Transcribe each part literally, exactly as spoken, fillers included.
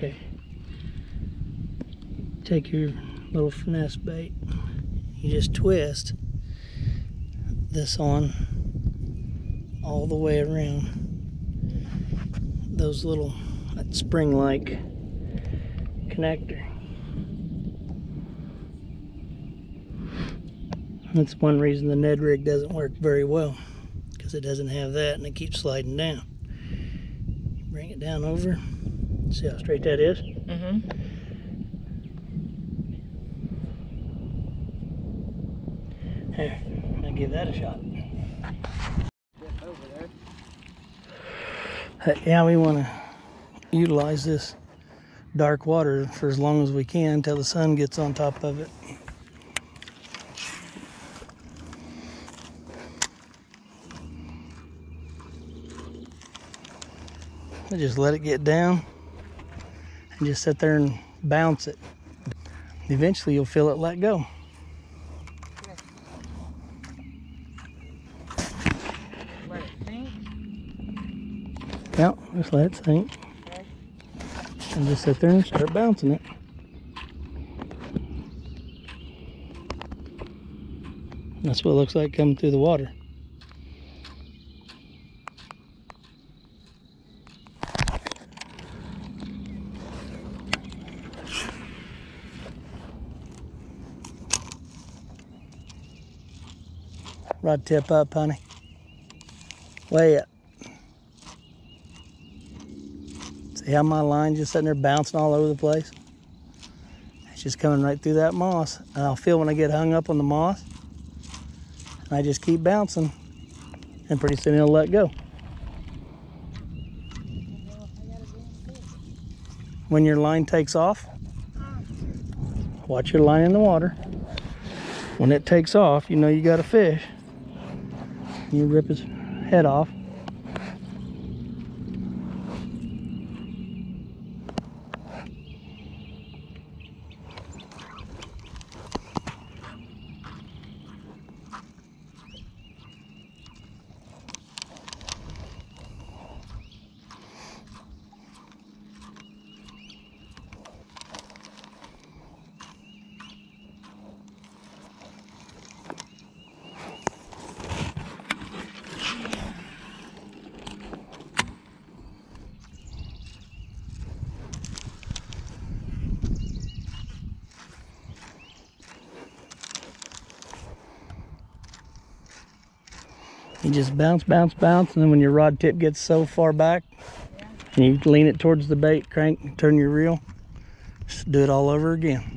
Okay. Take your little finesse bait. You just twist this on all the way around those little spring-like connector. That's one reason the Neddy Rig doesn't work very well, because it doesn't have that and it keeps sliding down. Bring it down over. See how straight that is? Mm-hmm. Here, I'll give that a shot. Over there. Yeah, we want to utilize this dark water for as long as we can until the sun gets on top of it. I just let it get down and just sit there and bounce it. Eventually you'll feel it let go. Let it sink? Yep, just let it sink. Okay. And just sit there and start bouncing it. That's what it looks like coming through the water. Rod tip up, honey. Way up. See how my line just sitting there bouncing all over the place? It's just coming right through that moss. And I'll feel when I get hung up on the moss. And I just keep bouncing. And pretty soon it'll let go. When your line takes off, watch your line in the water. When it takes off, you know you got a fish. You rip his head off. You just bounce, bounce, bounce, and then when your rod tip gets so far back, yeah, and you lean it towards the bait, crank, turn your reel, just do it all over again.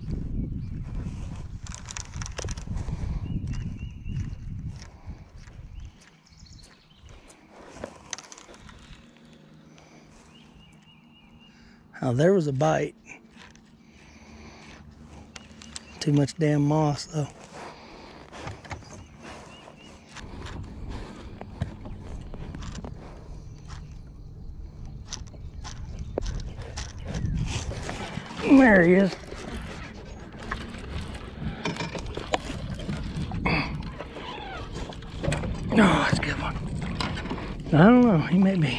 Now there was a bite. Too much damn moss though. There he is. Oh, that's a good one. I don't know, he may be.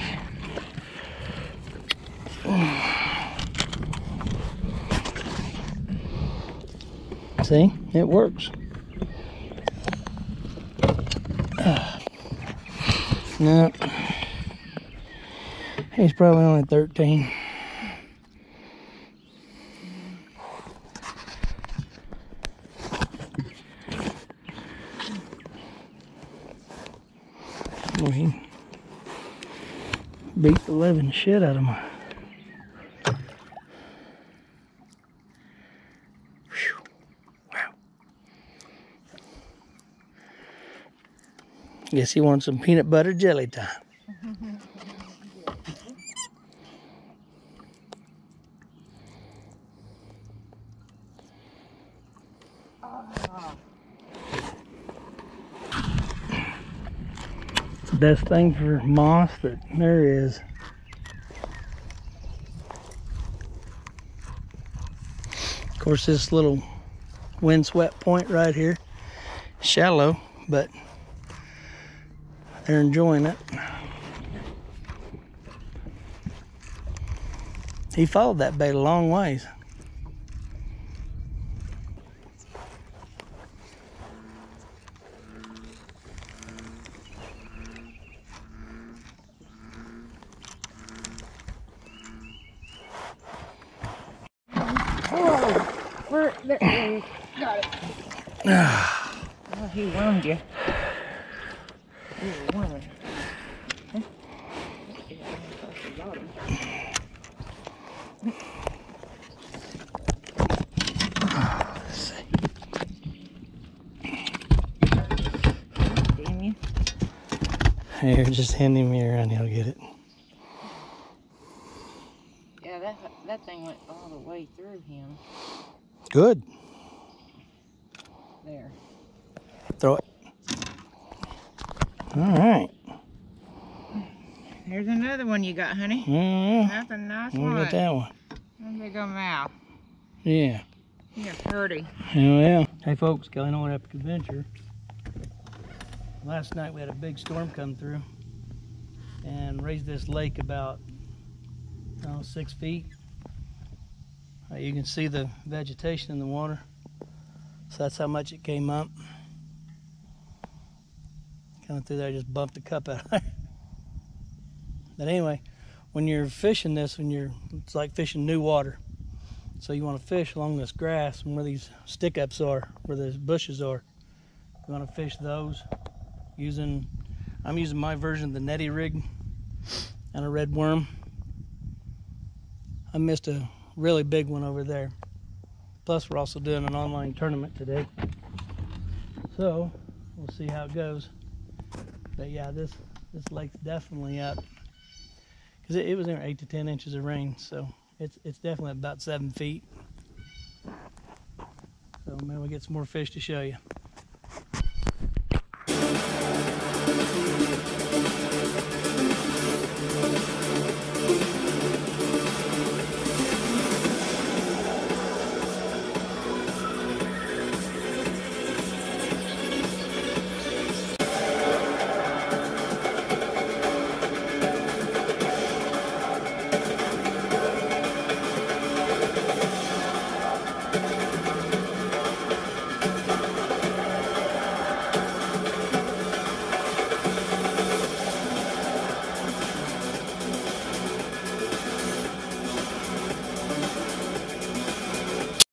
See, it works. Uh, no, he's probably only thirteen. Well, he beat the living shit out of my. Whew. Wow. Guess he wants some peanut butter jelly time. Best thing for moss that there is. Of course, this little windswept point right here, shallow, but they're enjoying it. He followed that bait a long ways. Oh, where, there, there you got it. Oh, he wormed you. He was worming. Huh? Damn you. Here, just hand him here and he'll get it. Yeah, that, that thing went all the way through him. Good. There. Throw it. All right. Here's another one you got, honey. Yeah. That's a nice Look one. at that one. Look big old mouth. Yeah. You're pretty. Oh yeah. Hey folks, Kelly Noeller Epic Adventure. Last night we had a big storm come through and raised this lake about oh, six feet. Uh, you can see the vegetation in the water. So that's how much it came up. Coming through there, just bumped the cup out of there. But anyway, when you're fishing this, when you're, it's like fishing new water. So you want to fish along this grass and where these stick-ups are, where the bushes are. You want to fish those using, I'm using my version of the Neddy Rig and a red worm. I missed a really big one over there. Plus we're also doing an online tournament today. So we'll see how it goes. But yeah, this, this lake's definitely up. Because it, it was in eight to ten inches of rain, so it's, it's definitely about seven feet. So maybe we'll get some more fish to show you.